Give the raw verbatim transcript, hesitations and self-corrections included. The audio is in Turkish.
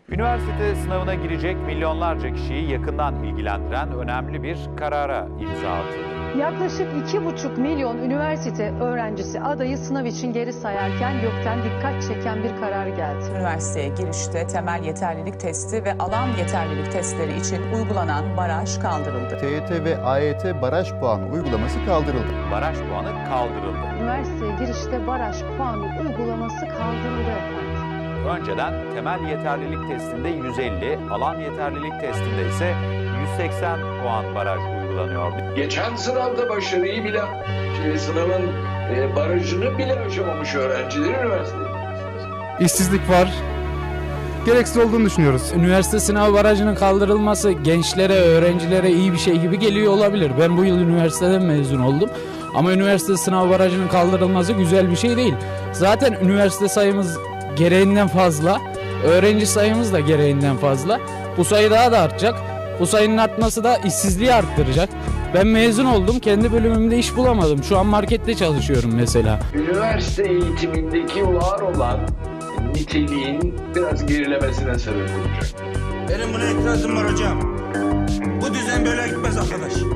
Üniversite sınavına girecek milyonlarca kişiyi yakından ilgilendiren önemli bir karara imza atıldı. Yaklaşık iki buçuk milyon üniversite öğrencisi adayı sınav için geri sayarken gökten dikkat çeken bir karar geldi. Üniversiteye girişte temel yeterlilik testi ve alan yeterlilik testleri için uygulanan baraj kaldırıldı. T Y T ve A Y T baraj puanı uygulaması kaldırıldı. Baraj puanı kaldırıldı. Üniversiteye girişte baraj puanı uygulaması kaldırıldı efendim. Önceden temel yeterlilik testinde yüz elli, alan yeterlilik testinde ise yüz seksen puan baraj uygulanıyordu. Geçen sınavda başarıyı bile, şey, sınavın e, barajını bile aşamamış öğrenciler üniversitede. İşsizlik var. Gereksiz olduğunu düşünüyoruz. Üniversite sınav barajının kaldırılması gençlere, öğrencilere iyi bir şey gibi geliyor olabilir. Ben bu yıl üniversiteden mezun oldum. Ama üniversite sınav barajının kaldırılması güzel bir şey değil. Zaten üniversite sayımız gereğinden fazla, öğrenci sayımız da gereğinden fazla. Bu sayı daha da artacak. Bu sayının artması da işsizliği arttıracak. Ben mezun oldum, kendi bölümümde iş bulamadım. Şu an markette çalışıyorum mesela. Üniversite eğitimindeki var olan niteliğin biraz gerilemesine sebep olacak. Benim buna itirazım var hocam. Bu düzen böyle gitmez arkadaş.